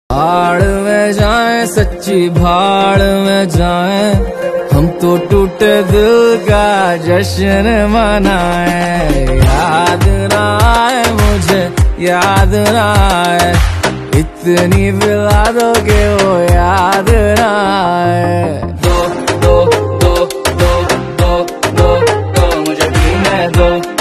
भाड़ में जाए सच्ची भाड़ में जाए, हम तो टूटे दिल का जश्न मनाए। याद ना आए मुझे, याद ना आए, इतनी पिला दो कि वो याद ना आए। दो दो दो दो दो दो दो मुझे पीने दो।